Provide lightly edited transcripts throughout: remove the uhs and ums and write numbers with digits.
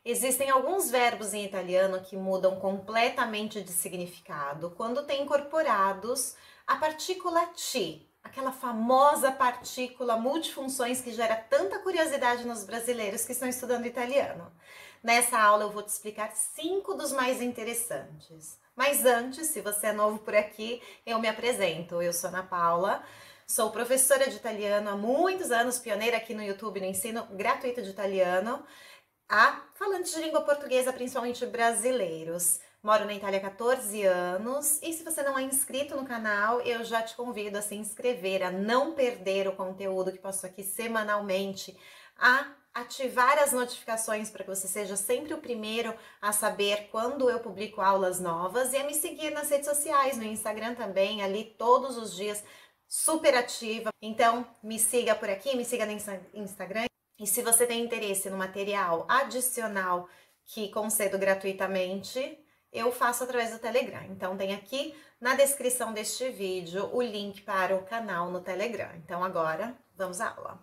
Existem alguns verbos em italiano que mudam completamente de significado quando têm incorporados a partícula ti, aquela famosa partícula multifunções que gera tanta curiosidade nos brasileiros que estão estudando italiano. Nessa aula eu vou te explicar 5 dos mais interessantes. Mas antes, se você é novo por aqui, eu me apresento. Eu sou Ana Paula, sou professora de italiano há muitos anos, pioneira aqui no YouTube no ensino gratuito de italiano a falantes de língua portuguesa, principalmente brasileiros. Moro na Itália há 14 anos e se você não é inscrito no canal, eu já te convido a se inscrever, a não perder o conteúdo que passo aqui semanalmente, a ativar as notificações para que você seja sempre o primeiro a saber quando eu publico aulas novas e a me seguir nas redes sociais, no Instagram também, ali todos os dias, super ativa. Então, me siga por aqui, me siga no Instagram. E se você tem interesse no material adicional que concedo gratuitamente, eu faço através do Telegram. Então tem aqui na descrição deste vídeo o link para o canal no Telegram. Então agora, vamos à aula.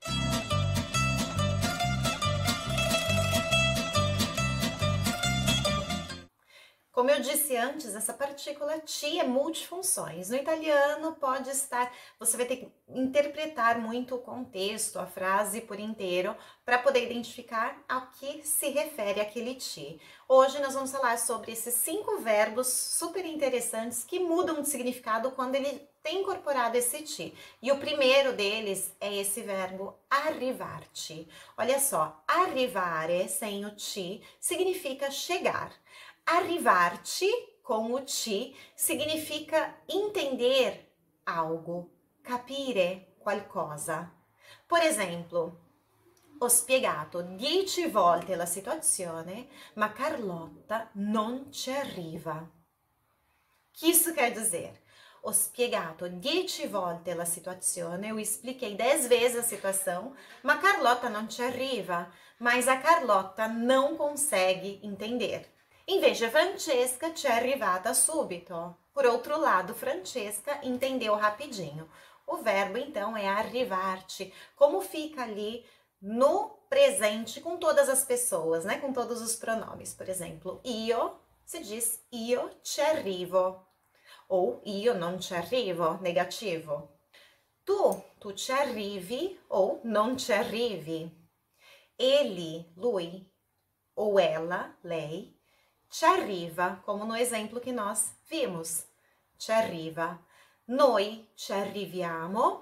Como eu disse antes, essa partícula ti é multifunções. No italiano pode estar, você vai ter que interpretar muito o contexto, a frase por inteiro, para poder identificar a que se refere aquele ti. Hoje nós vamos falar sobre esses 5 verbos super interessantes que mudam de significado quando ele tem incorporado esse ti. E o primeiro deles é esse verbo arrivarci. Olha só, arrivare sem o ti significa chegar. Arrivarci, com o ti, significa entender algo, capire qualcosa. Por exemplo, ho spiegato 10 volte la situazione, ma Carlotta non ci arriva. O que isso quer dizer? Ho spiegato 10 volte la situazione, eu expliquei 10 vezes a situação, ma Carlotta non ci arriva, mas a Carlotta não consegue entender. Invece Francesca ci è arrivata subito. Por outro lado, Francesca entendeu rapidinho. O verbo, então, é arrivar-te. Como fica ali no presente com todas as pessoas, né? Com todos os pronomes. Por exemplo, io, se diz io ci arrivo. Ou io non ci arrivo, negativo. Tu ci arrivi ou non ci arrivi. Ele, lui, ou ela, lei, ci arriva, como no exemplo que nós vimos. Ci arriva. Noi ci arriviamo.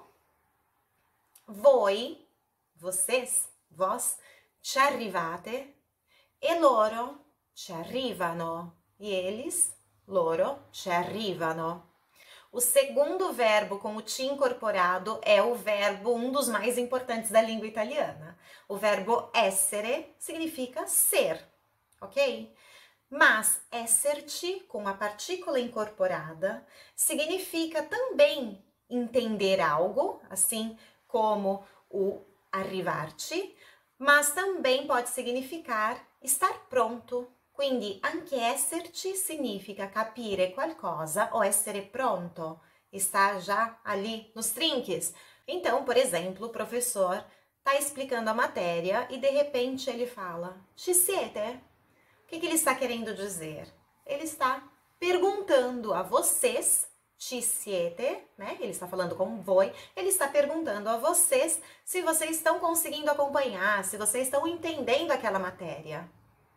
Voi, vocês, vós, ci arrivate. E loro ci arrivano. E eles, loro, ci arrivano. O segundo verbo com o ti incorporado é o verbo, um dos mais importantes da língua italiana. O verbo essere significa ser, ok? Mas esserci, com a partícula incorporada, significa também entender algo, assim como o arrivarci, mas também pode significar estar pronto. Quindi anche esserci significa capire qualcosa ou essere pronto, estar já ali nos trinques. Então, por exemplo, o professor está explicando a matéria e de repente ele fala: Ci siete? O que ele está querendo dizer? Ele está perguntando a vocês, ci siete, né? Ele está falando com voi, ele está perguntando a vocês se vocês estão conseguindo acompanhar, se vocês estão entendendo aquela matéria.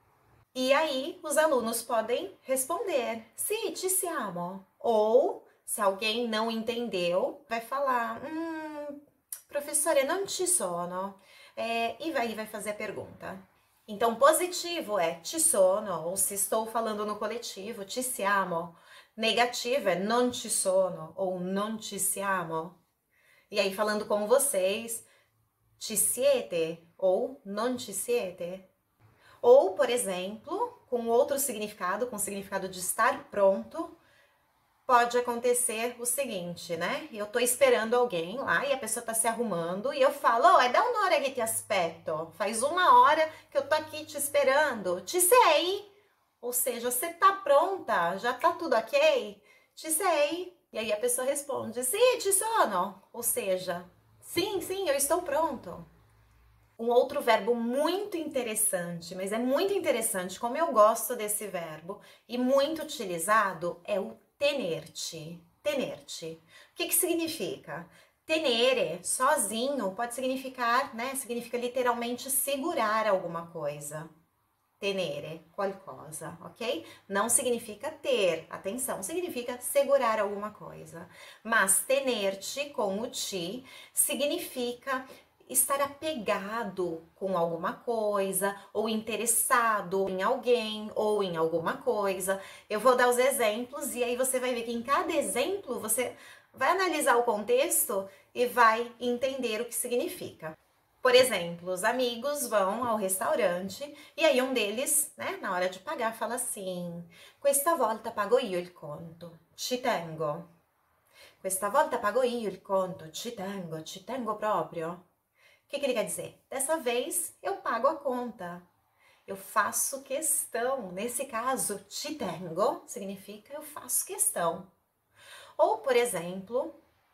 E aí, os alunos podem responder, sì, ci siamo. Ou, se alguém não entendeu, vai falar, professore, non ci sono. E vai fazer a pergunta. Então, positivo é ci sono, ou se estou falando no coletivo, ci siamo. Negativo é non ci sono, ou non ci siamo. E aí, falando com vocês, ci siete, ou non ci siete. Ou, por exemplo, com outro significado, com o significado de estar pronto, pode acontecer o seguinte, né? Eu tô esperando alguém lá e a pessoa tá se arrumando e eu falo, oh, é da un'ora che ti aspetto. Faz 1 hora que eu tô aqui te esperando. Ci sei? Ou seja, você tá pronta? Já tá tudo ok? Ci sei? E aí a pessoa responde, sì, ci sono. Ou seja, sim, eu estou pronto. Um outro verbo muito interessante, mas é muito interessante, como eu gosto desse verbo, e muito utilizado, é o tenerte. Tenerte. O que significa? Tenere, sozinho, pode significar, né? Significa literalmente segurar alguma coisa. Tenere, qualcosa, ok? Não significa ter, atenção, significa segurar alguma coisa. Mas tenerte, com o ti, significa estar apegado com alguma coisa, ou interessado em alguém, ou em alguma coisa. Eu vou dar os exemplos e aí você vai ver que em cada exemplo você vai analisar o contexto e vai entender o que significa. Por exemplo, os amigos vão ao restaurante e aí um deles, né, na hora de pagar, fala assim: questa volta pago io il conto, ci tengo. Questa volta pago io il conto, ci tengo proprio. O que ele quer dizer? Dessa vez eu pago a conta. Eu faço questão. Nesse caso, ci tengo significa eu faço questão. Ou, por exemplo,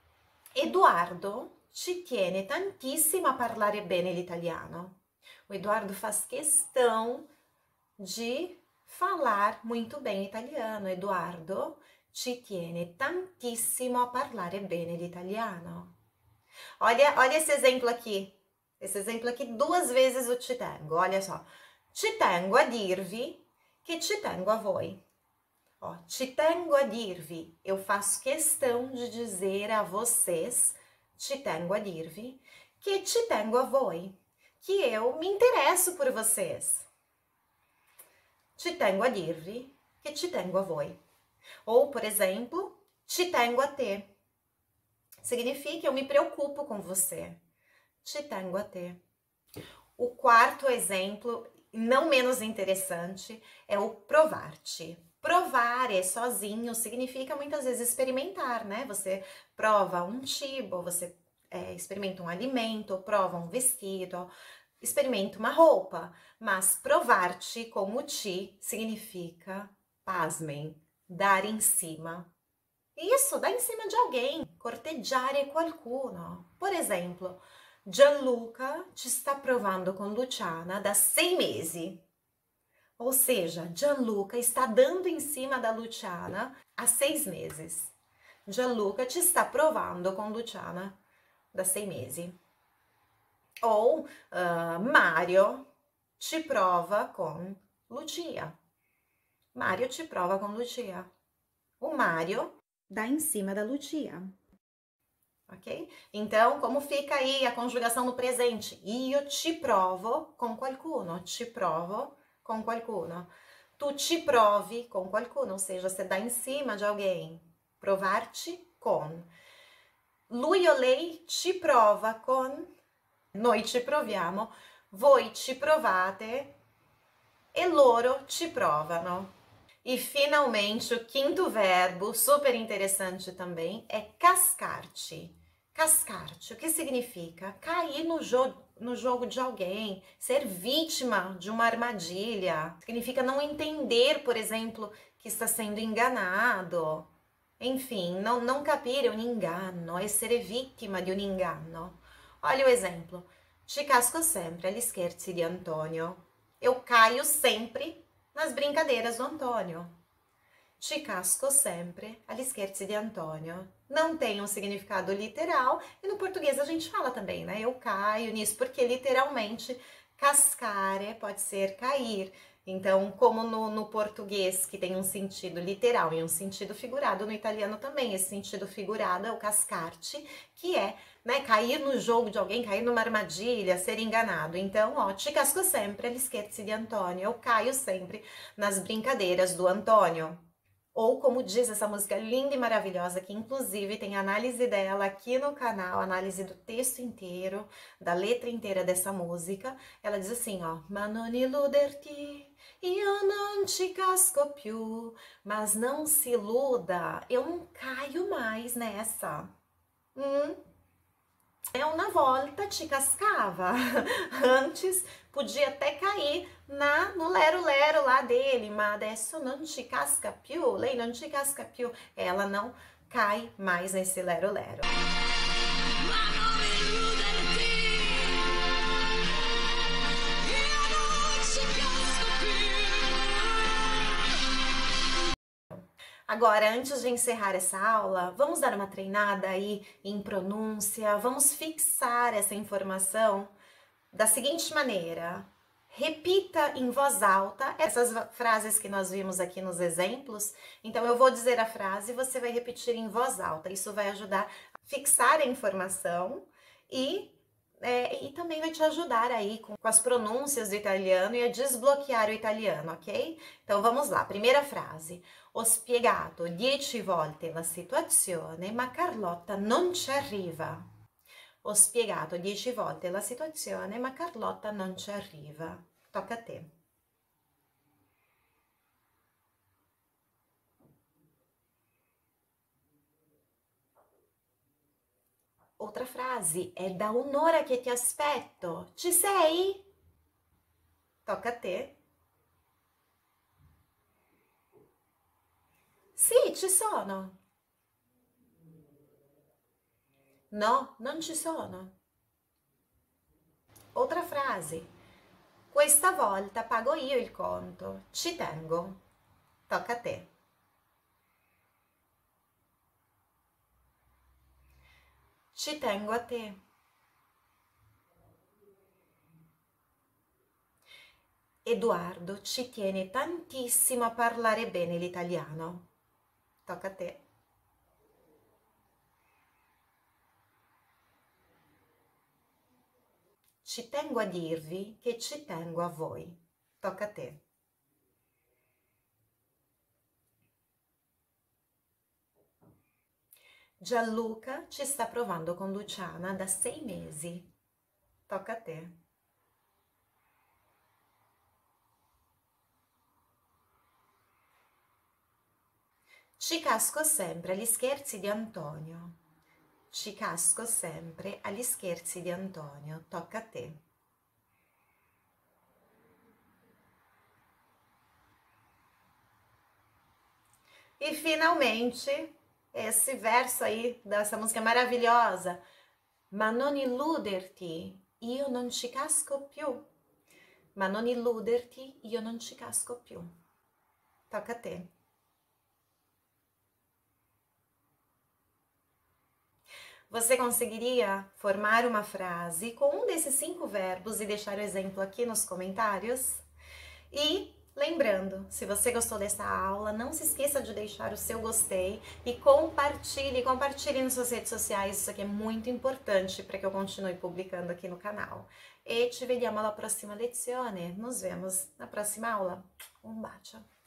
Eduardo ci tiene tantissimo a parlare bene l'italiano. O Eduardo faz questão de falar muito bem italiano. Eduardo ci tiene tantissimo a parlare bene l'italiano. Olha esse exemplo aqui. Esse exemplo aqui, 2 vezes o ci tengo. Olha só. Ci tengo a dirvi che ci tengo a voi. Ó, ci tengo a dirvi. Eu faço questão de dizer a vocês, ci tengo a dirvi, che ci tengo a voi. Que eu me interesso por vocês. Ci tengo a dirvi che ci tengo a voi. Ou, por exemplo, ci tengo a te. Significa eu me preocupo com você. Ci tengo a te. O quarto exemplo, não menos interessante, é o provar-te. Provar sozinho significa muitas vezes experimentar, né? Você prova um cibo, você experimenta um alimento, prova um vestido, experimenta uma roupa. Mas provar-te com o ti significa, pasmem, dar em cima. Isso, dar em cima de alguém, corteggiare qualcuno. Por exemplo, Gianluca ci sta provando con Luciana da 6 mesi. Ou seja, Gianluca está dando em cima da Luciana há 6 meses. Gianluca ci sta provando con Luciana da 6 mesi. Ou Mario ci prova con Lucia. Mario ci prova con Lucia. O Mario dá em cima da Lucia. Ok? Então, como fica aí a conjugação no presente? Io ci provo con qualcuno. Ci provo com qualcuno. Tu ci provi com qualcuno, ou seja, você dá em cima de alguém. Provar-te con. Lui o lei ci prova con. Noi ci proviamo. Voi ci provate. E loro ci provano. E finalmente o quinto verbo, super interessante também, é cascar-te. Cascar-te, o que significa? Cair no jogo de alguém, ser vítima de uma armadilha. Significa não entender, por exemplo, que está sendo enganado. Enfim, não capire un inganno, essere vittima di un inganno. Olha o exemplo. Ci casco sempre agli scherzi di Antonio. Eu caio sempre nas brincadeiras do Antônio. Ci casco sempre agli scherzi di Antonio. Não tem um significado literal, e no português a gente fala também, né? Eu caio nisso, porque literalmente cascare pode ser cair. Então, como no português, que tem um sentido literal e um sentido figurado, no italiano também esse sentido figurado é o cascar-te, que é, né, cair no jogo de alguém, cair numa armadilha, ser enganado. Então, ó, ci casco sempre agli scherzi di Antonio. Eu caio sempre nas brincadeiras do Antônio. Ou como diz essa música linda e maravilhosa, que inclusive tem análise dela aqui no canal, análise do texto inteiro, da letra inteira dessa música. Ela diz assim, ó: Ma non illuderti, io non ci casco più. Mas não se iluda, eu não caio mais nessa. Una volta ci cascava. Antes podia até cair no lero-lero lá dele, mas adesso non ci casca più. Lei non ci casca più. Ela não cai mais nesse lero-lero. Agora, antes de encerrar essa aula, vamos dar uma treinada aí em pronúncia, vamos fixar essa informação da seguinte maneira. Repita em voz alta essas frases que nós vimos aqui nos exemplos. Então, eu vou dizer a frase e você vai repetir em voz alta. Isso vai ajudar a fixar a informação e também vai te ajudar aí com as pronúncias do italiano e a desbloquear o italiano, ok? Então, vamos lá. Primeira frase. Ho spiegato 10 volte la situazione, ma Carlotta non ci arriva. Ho spiegato 10 volte la situazione, ma Carlotta non ci arriva. Tocca a te. Outra frase, è da un'ora che ti aspetto. Ci sei? Tocca a te. Sì, ci sono. No, non ci sono. Outra frase. Questa volta pago io il conto. Ci tengo. Tocca a te. Ci tengo a te. Edoardo ci tiene tantissimo a parlare bene l'italiano. Tocca a te. Ci tengo a dirvi che ci tengo a voi. Tocca a te. Gianluca ci sta provando con Luciana da 6 mesi. Tocca a te. Ci casco sempre agli scherzi di Antonio. Ci casco sempre agli scherzi di Antonio. Tocca a te. E finalmente, esse verso aí dessa música maravilhosa. Ma non illuderti, io non ci casco più. Ma non illuderti, io non ci casco più. Tocca a te. Você conseguiria formar uma frase com um desses 5 verbos e deixar o exemplo aqui nos comentários? E lembrando, se você gostou dessa aula, não se esqueça de deixar o seu gostei e compartilhe nas suas redes sociais, isso aqui é muito importante para que eu continue publicando aqui no canal. E ci vediamo alla prossima lezione, nos vemos na próxima aula. Um bacio!